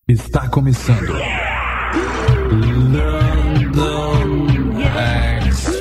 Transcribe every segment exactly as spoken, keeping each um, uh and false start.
Está começando London Express.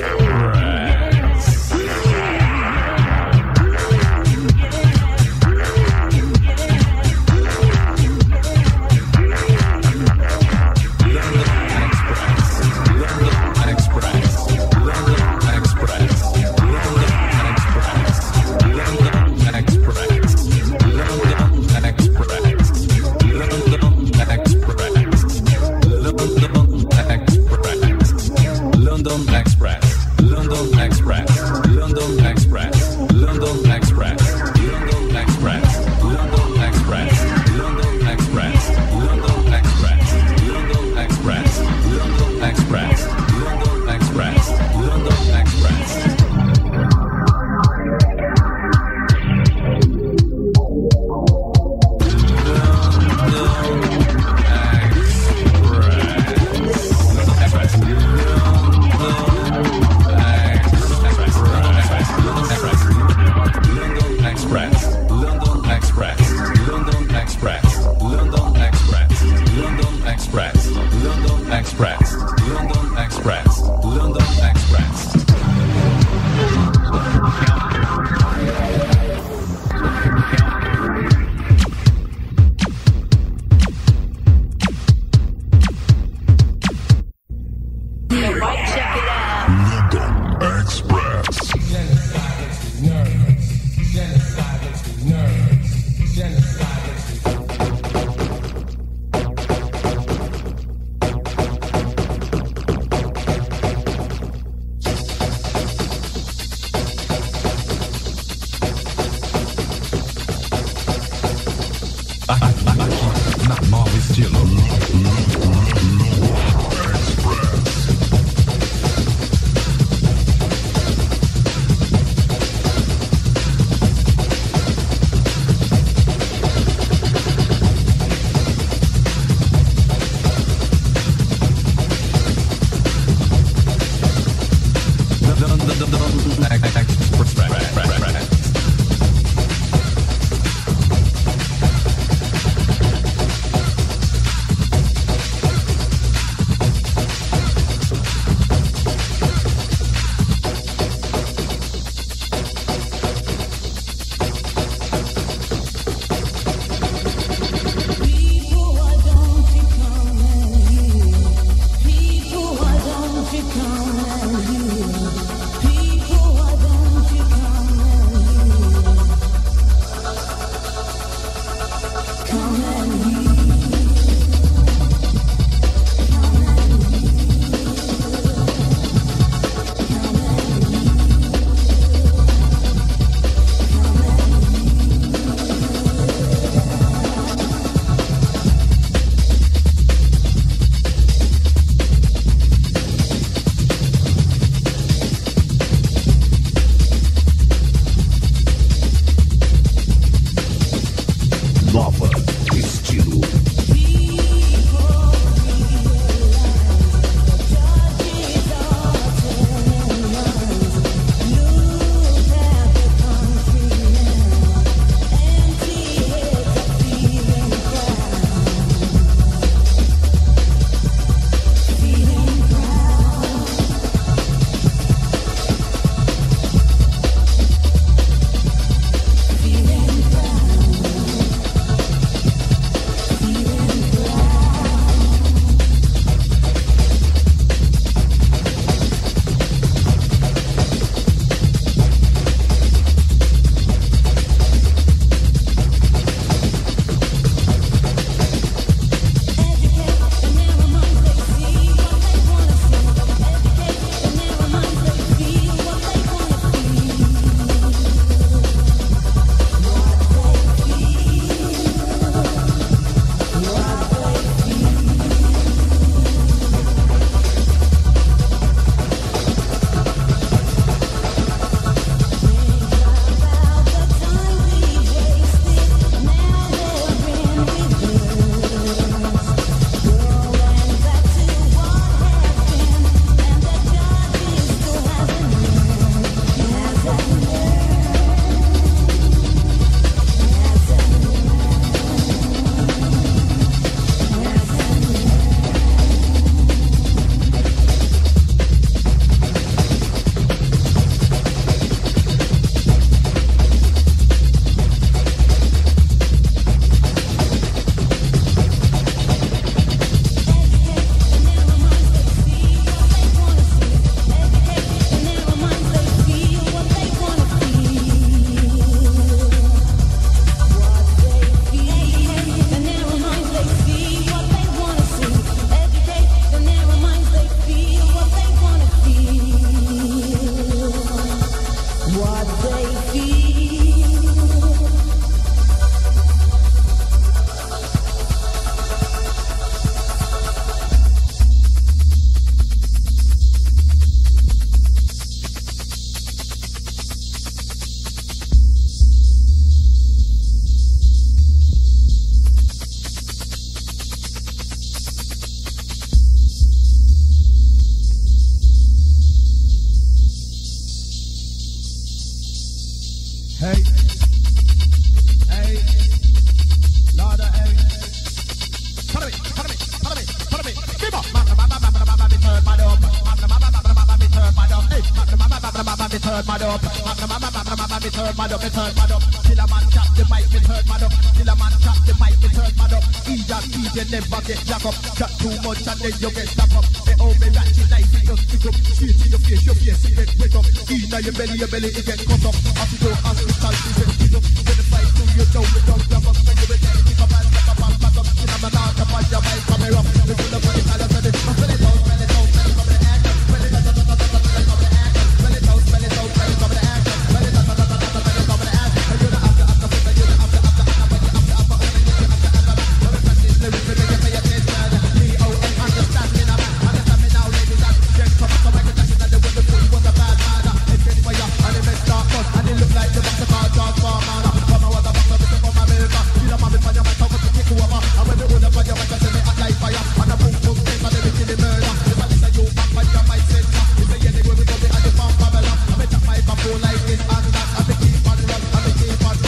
up, me turn mad up. Till a man chop the mic, me turn mad up. Till a man chop the mic, me turn mad up. Eat that D J never get jack up. Chat too much and then you get stuck up. Me oh me ratchet like it just pick up. Straight in your face, your face it get wet up. Inna your belly, your belly it get cut up. After go hospital, it get pick up. When the fight through you down, we don't grab up. When you ready, pick up and pick up and back up. Till a man out up on your mic, come here up. We pull up on the colors of it. Spell it out, spell it out, spell it out, spell it out, spell it out, spell it out, spell it out, spell it out, spell it out, spell it out, spell it out, spell it out, spell it out, spell it out. And you're the after, after, after, you're the after, after, after, when you after, after, only you after, after. When we practice lyrics, we make you pay attention. D O N, understand me now, understand me now, ladies and gentlemen. So Michael Jackson and the way before he was a bad man. It's getting fire, and they messed up us, and they look like the boxer called Transformer. Come on, was a boxer, this is from America. See the man with fire, my top of the kick over. And when they hold up on your mic, I say me act like fire. And the boom boom thing, and they kill the murder. If I listen you back on your mic center, if they hear where we go, they are the bomb Babylon. I make my microphone like this and that, and they keep on run, and they keep on.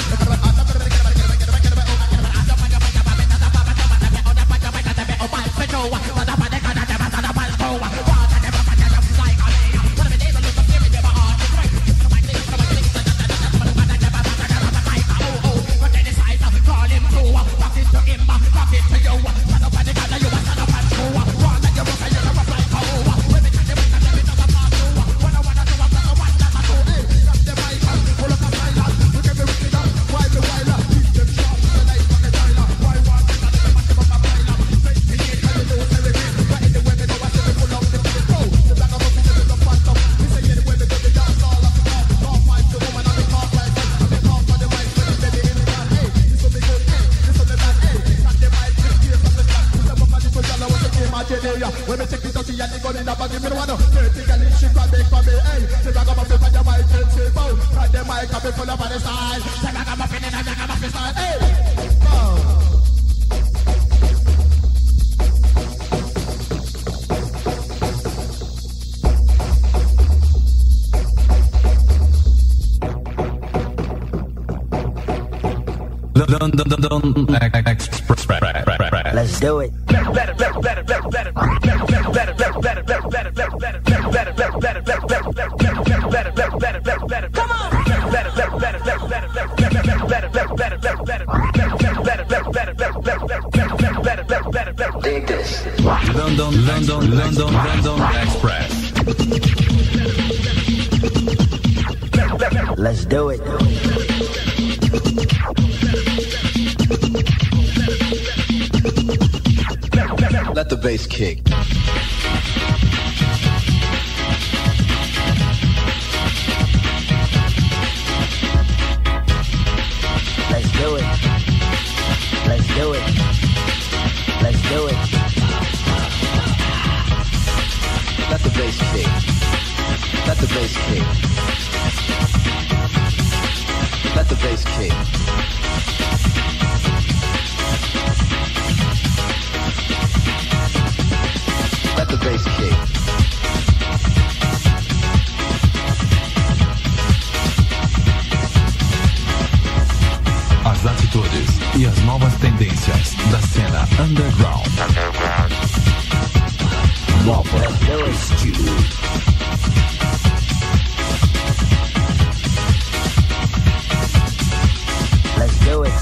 When me check it out, see and they gun in the body, me no wanna dirty girl in she grab it for me, hey. Say I got my flip on the mic, and say bow. Got the mic up, it full up on the style. Say I got my fin in and I got my fin style, hey. London Express. Let's do it. Come on. Dig this. London, London, London, London Express. Let's do it. Let the bass kick. Let's do it. Let's do it. Let's do it. Let the bass kick. Let the bass kick. Let the bass kick. Let the bass kick. As atitudes e as novas tendências da cena underground. Nova Estilo. Let's do it.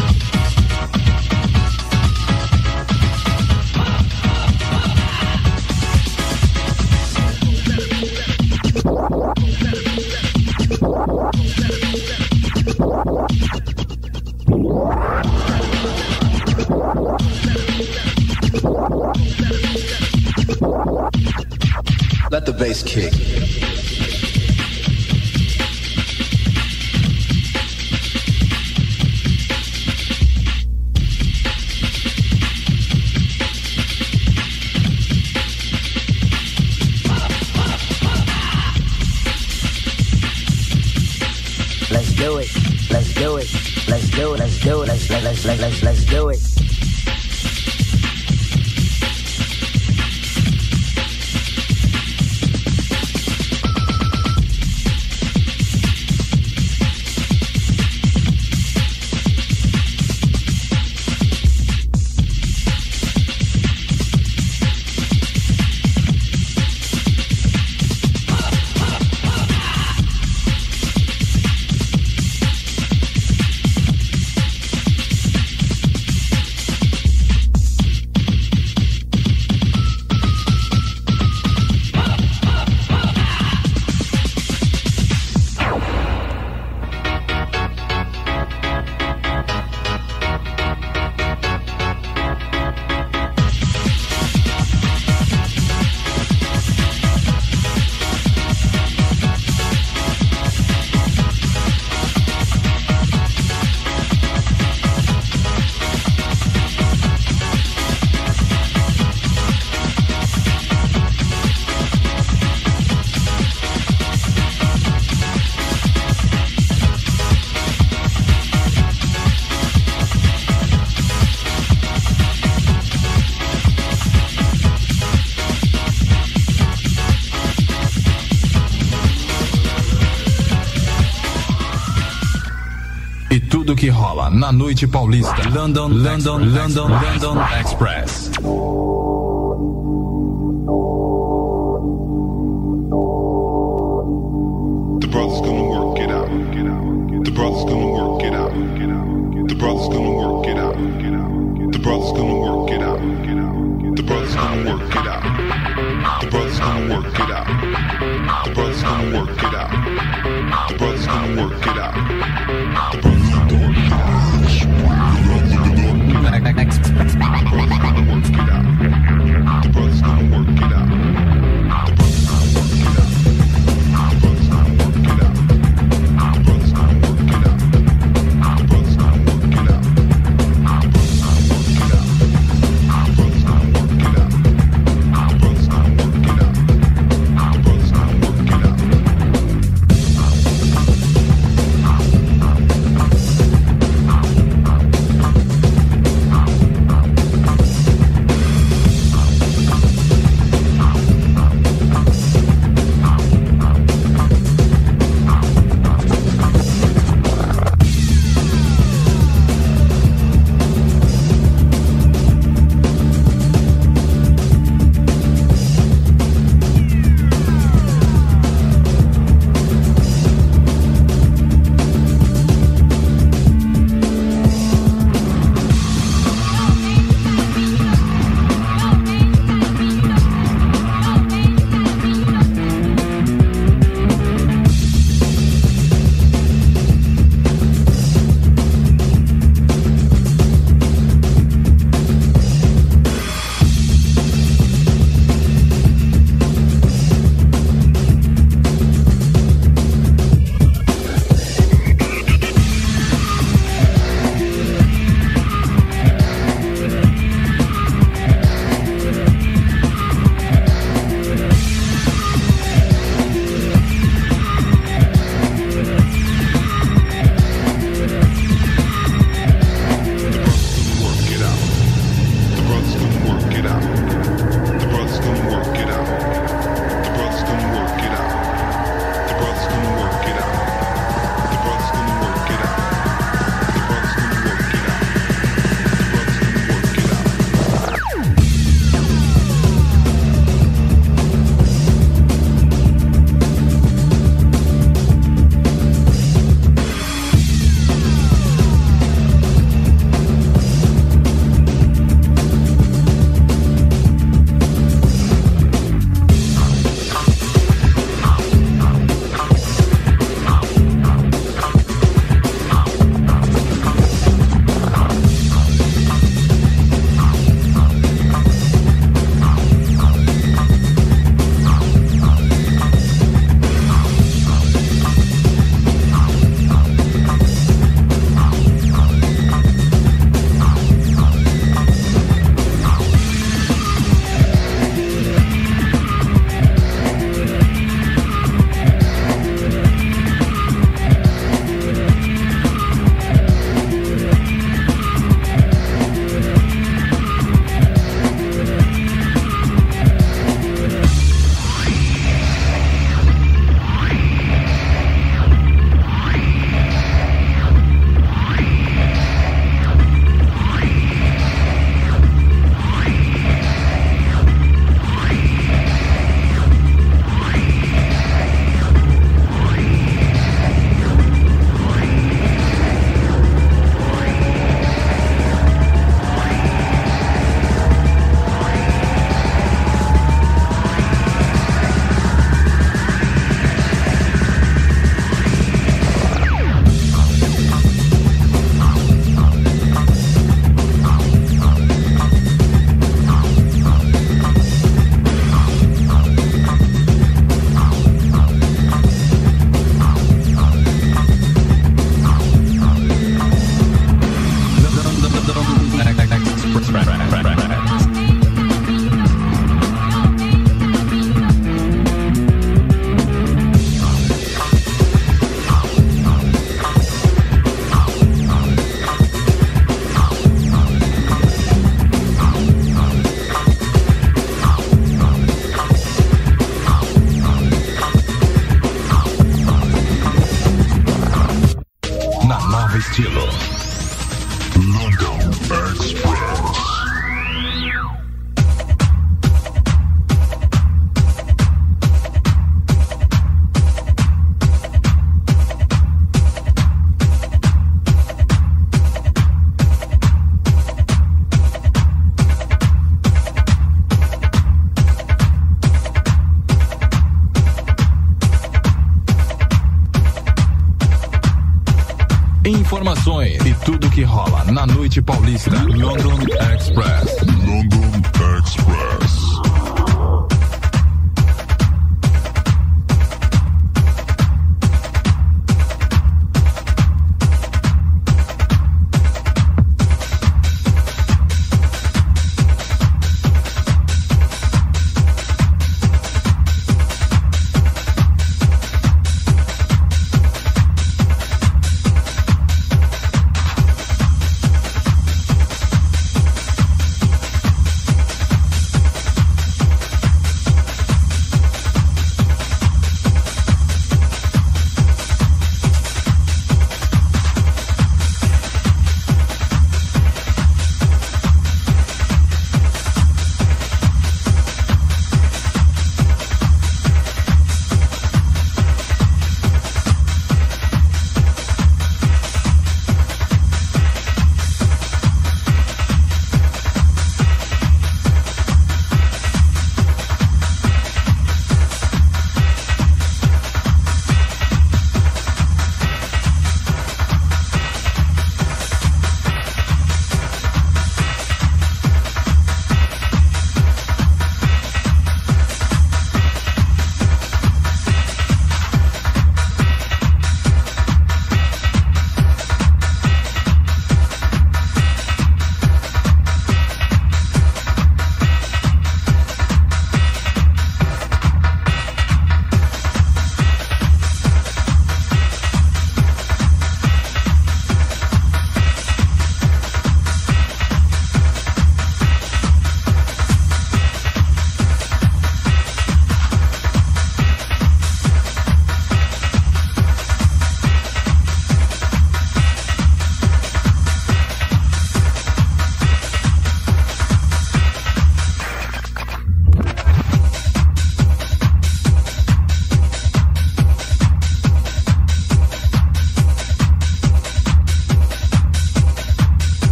Let the bass kick. Let's do it. Let's do it. Let's do it. Let's do it. Let's let's let's let's let's do it. que rola na noite paulista. London, London, London, London Express. The brother's gonna work it out. The brother's gonna work it out. The brother's gonna work it out. The brother's gonna work it out. The brother's gonna work it out. The brother's gonna work it out. The brother's gonna work it out. The brother's gonna work it out. The brother's gonna work it out. The brother's gonna work it out. que rola na noite paulista. London Express. London Express.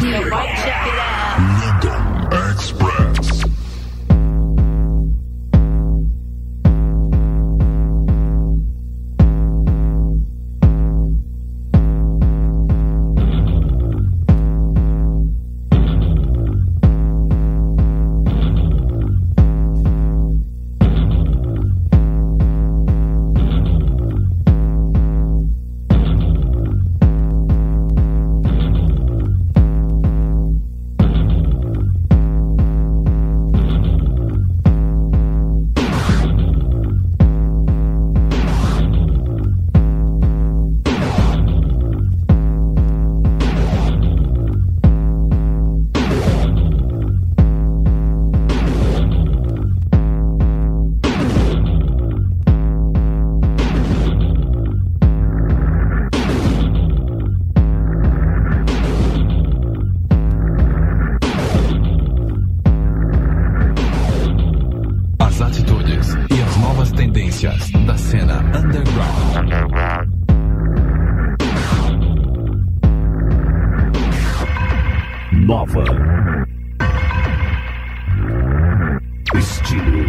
So right, check it out. London Express. Da cena underground. Nova. Estilo.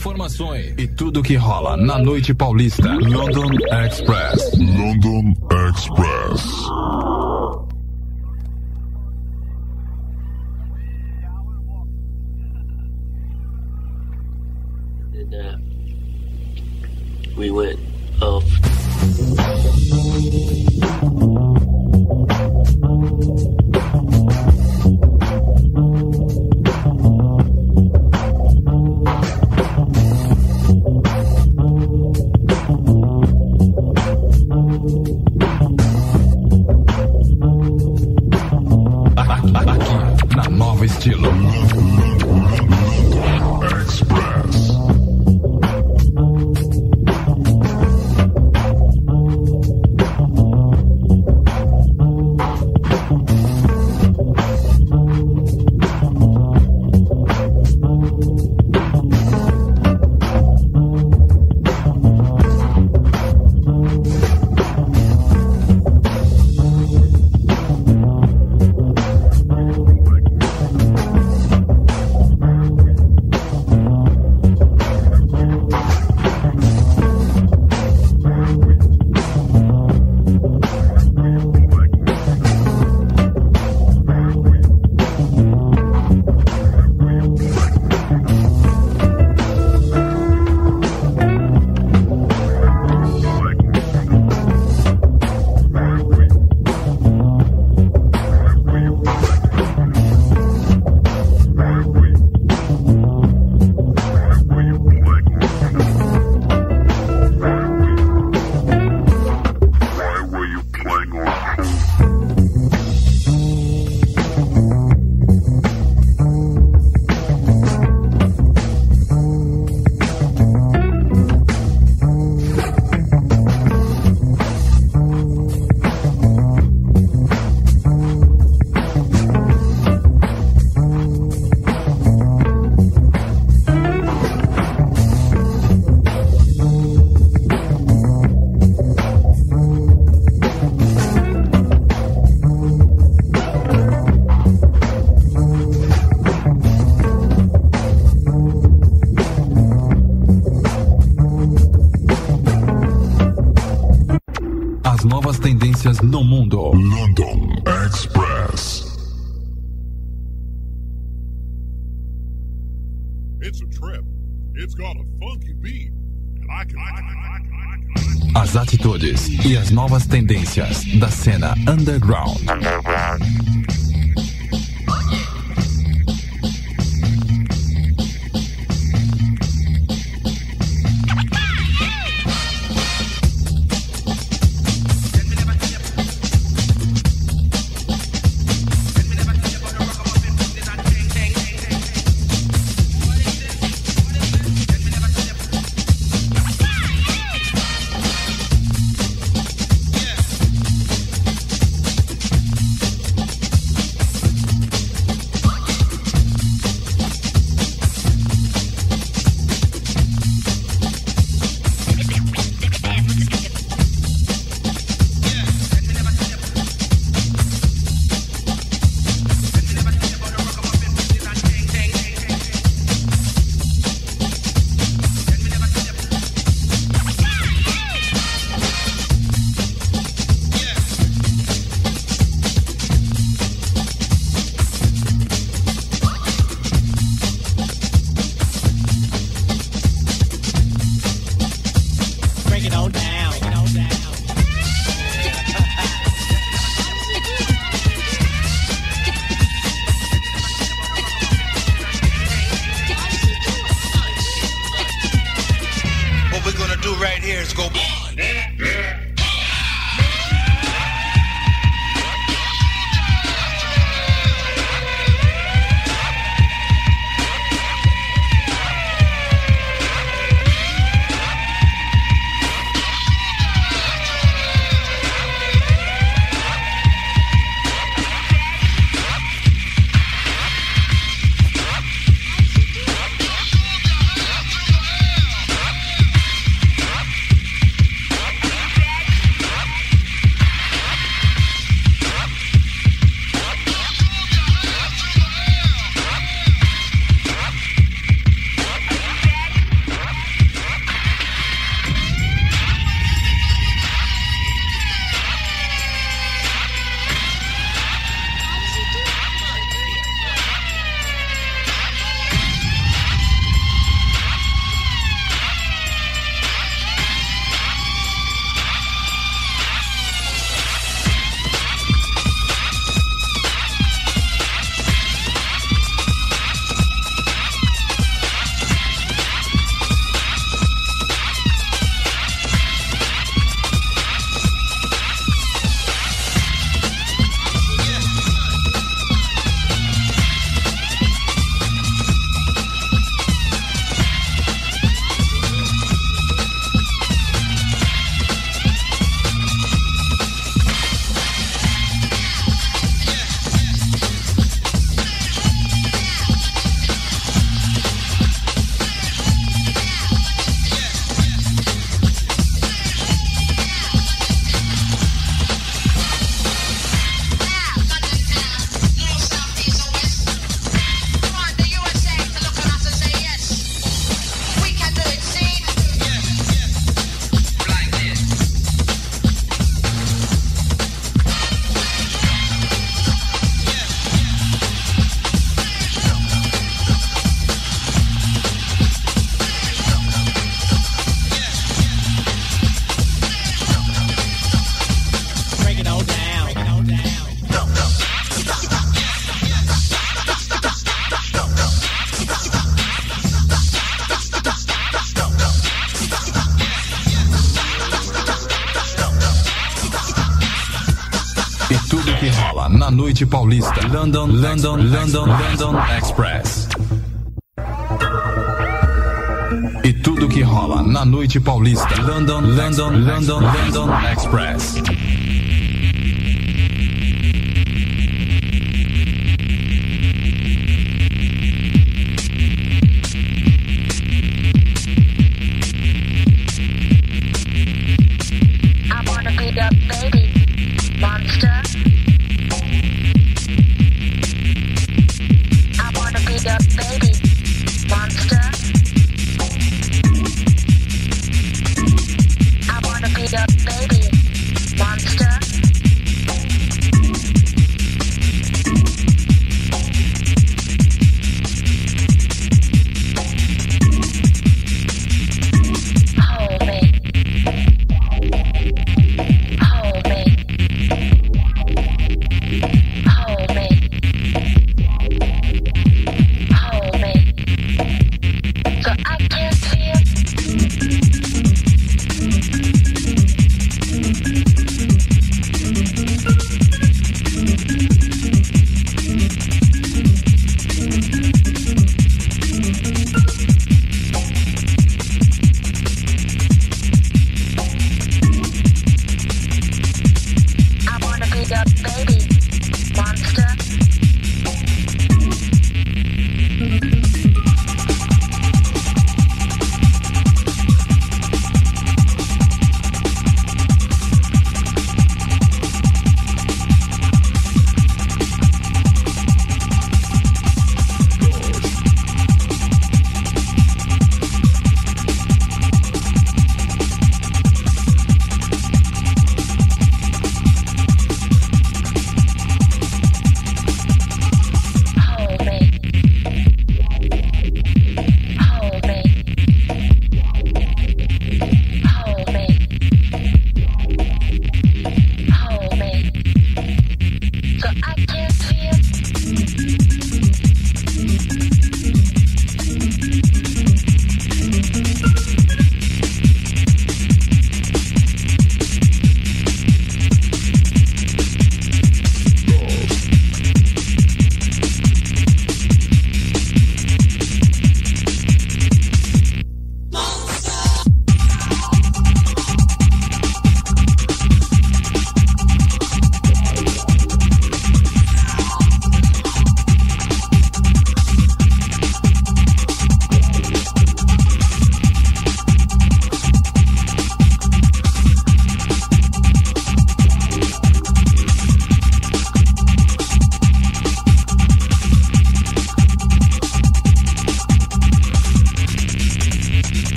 informações e tudo que rola na noite paulista. London Express. London Express. And uh, we went off. Aqui, na Nova Estilo. Express. As novas tendências no mundo. London Express. It's a trip. It's got a funky beat. And I can, I can, I can, I can, I can. As atitudes e as novas tendências da cena underground. Underground. tudo que rola na noite paulista. London, London, London, London Express. E tudo que rola na noite paulista. London, London, London, London Express. I wanna be the baby monster. I wanna be the baby monster. I wanna be the baby monster. Hold me. Hold me. Hold me. Hold me. So I can feel. I wanna be the baby monster.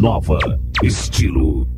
Nova Estilo.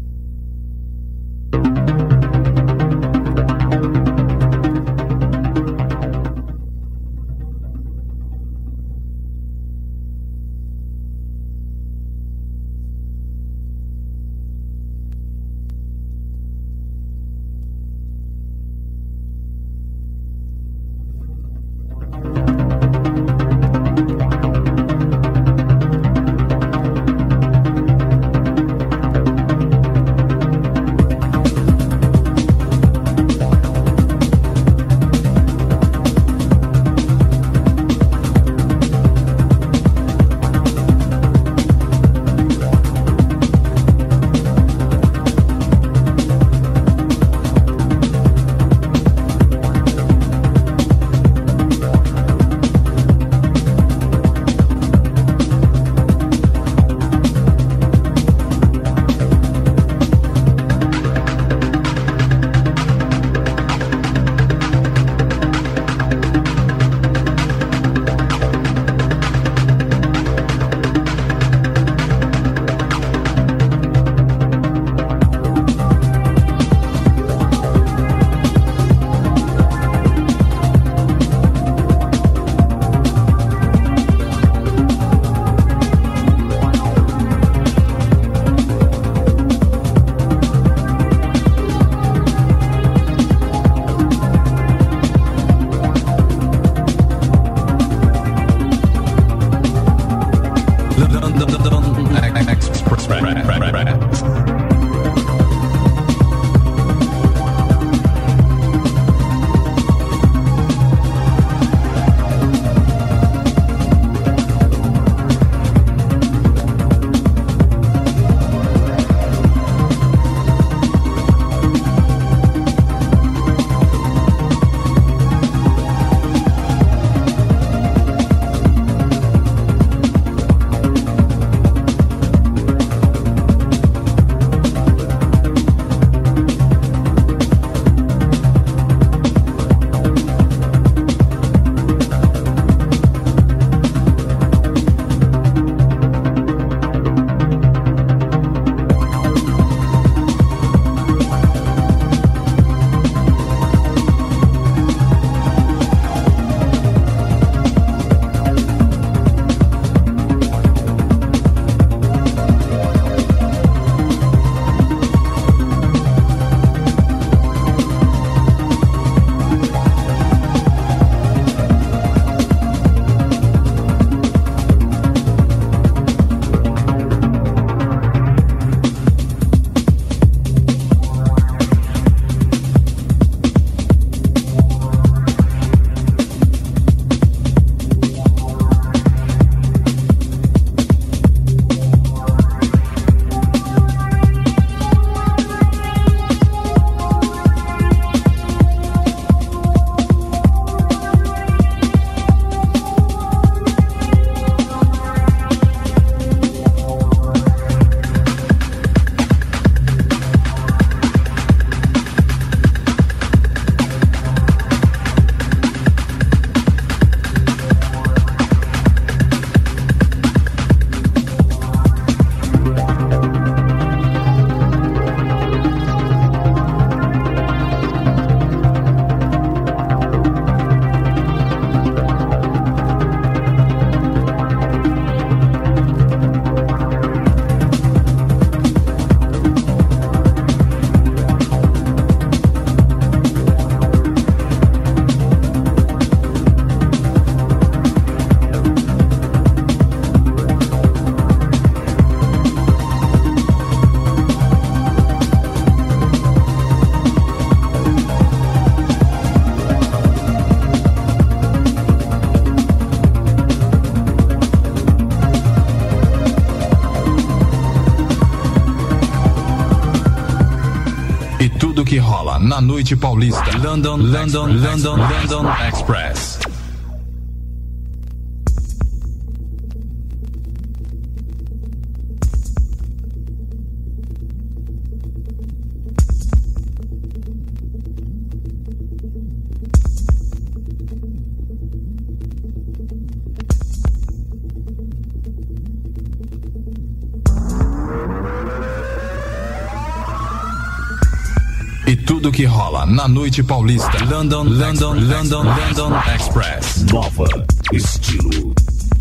Tudo que rola na noite paulista. London, London, London, London Express. que rola na noite paulista. London, London, London, London Express. Nova Estilo.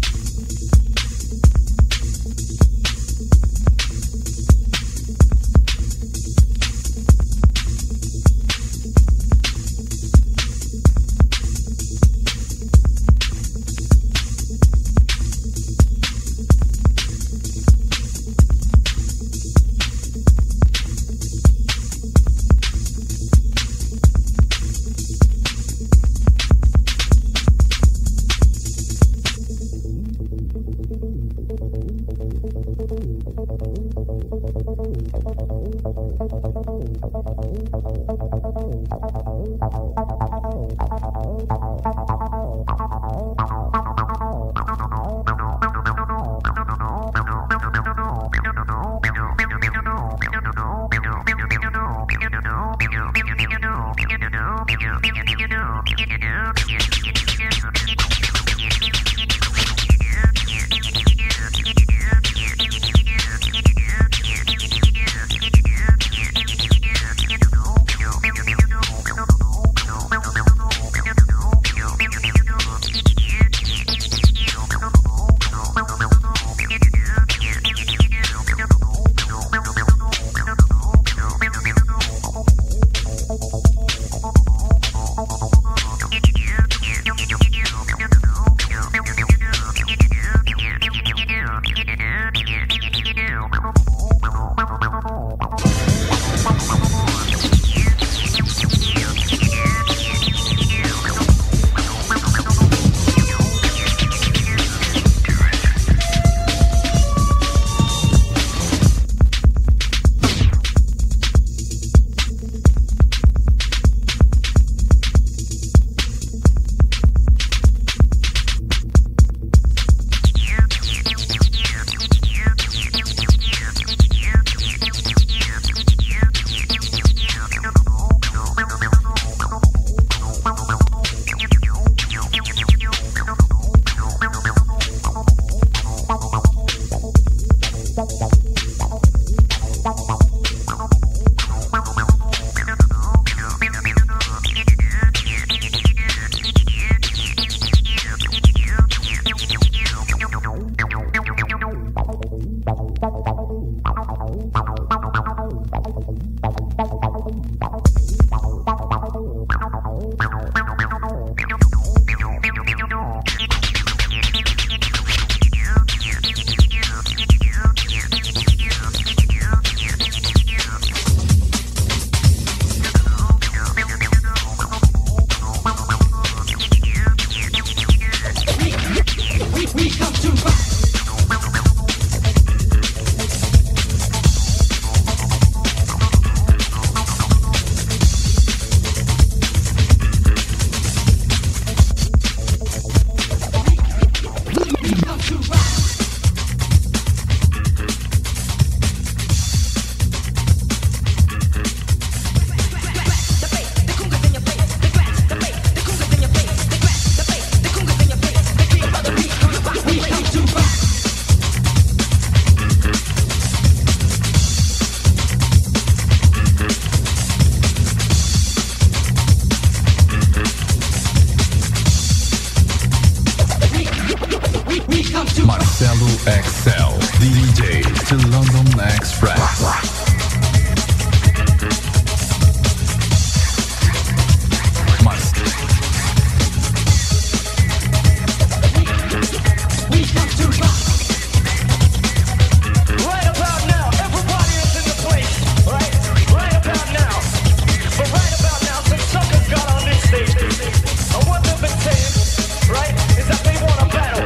Marcelo X L, D J to London Express.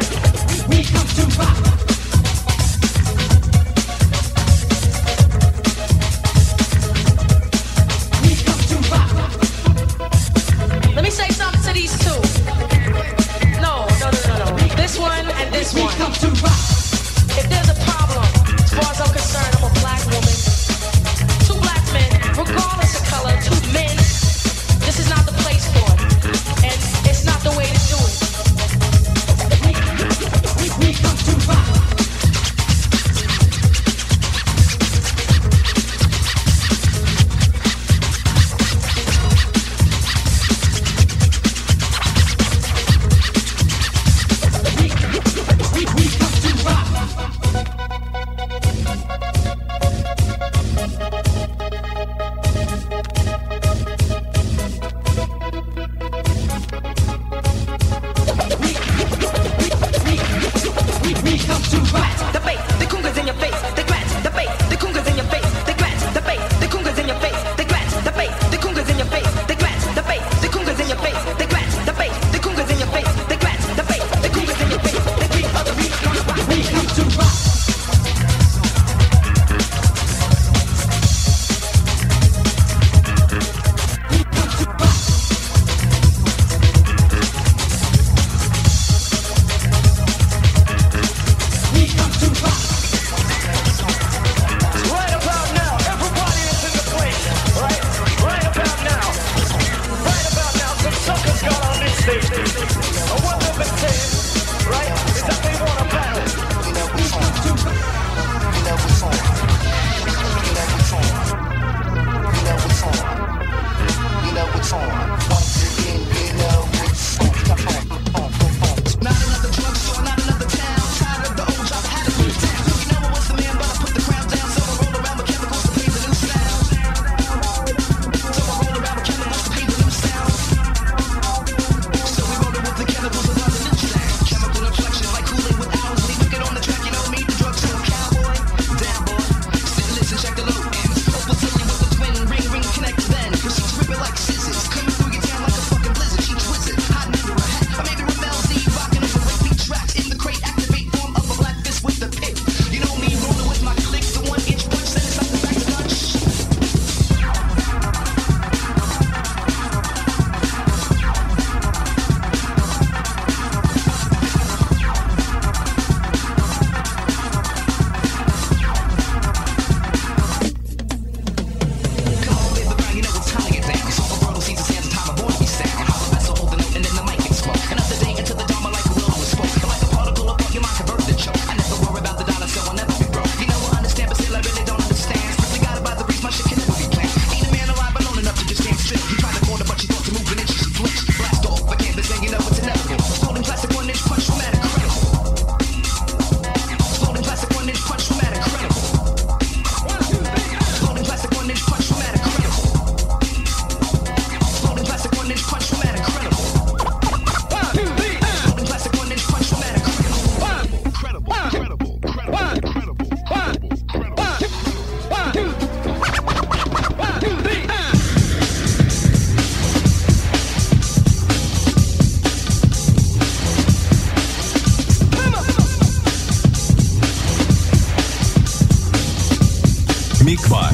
We come to rock.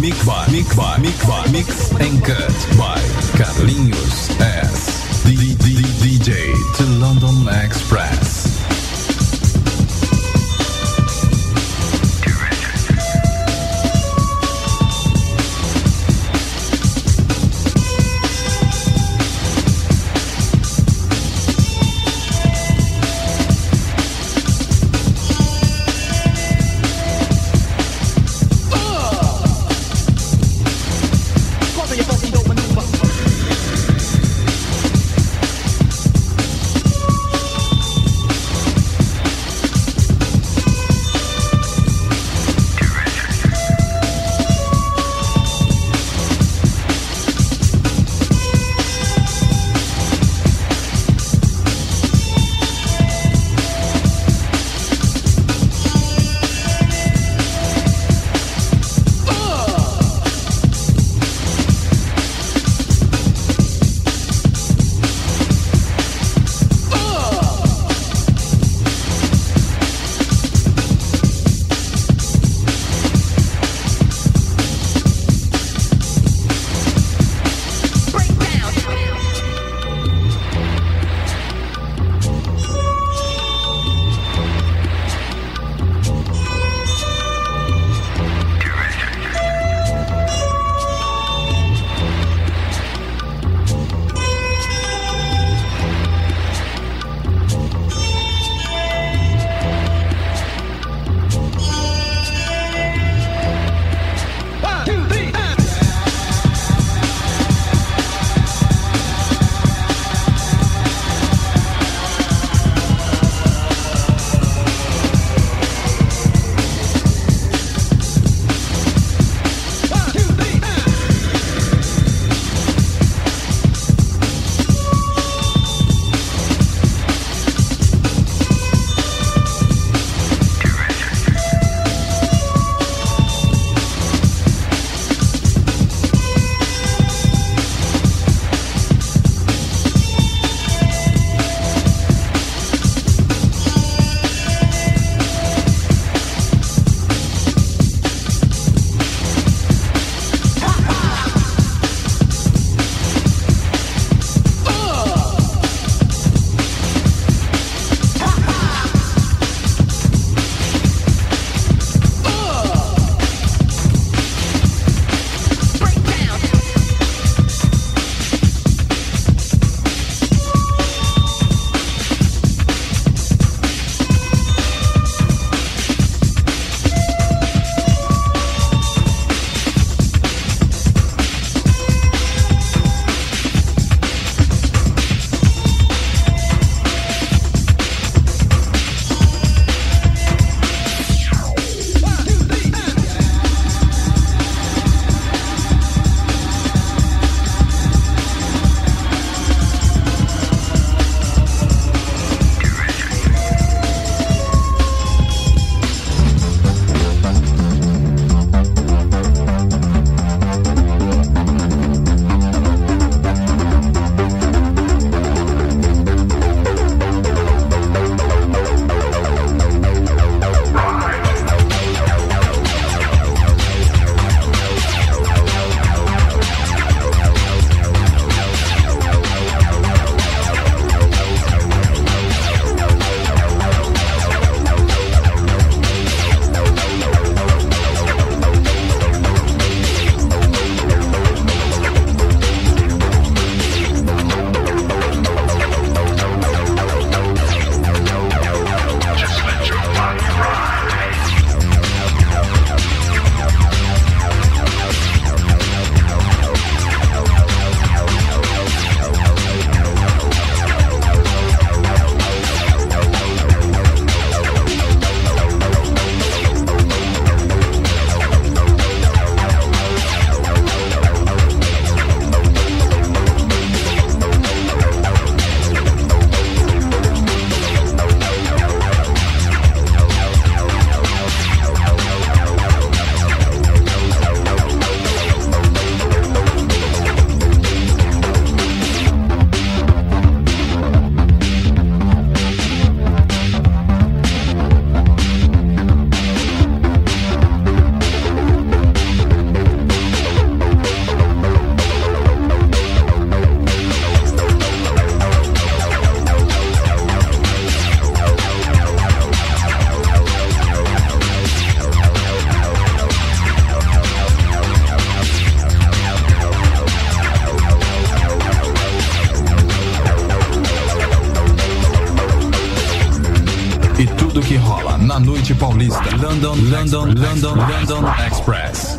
mix by, mix by, mix by, mix and cut by Carlinhos S. D D D J to London Express. tudo que rola na noite paulista. London, London, London, London Express.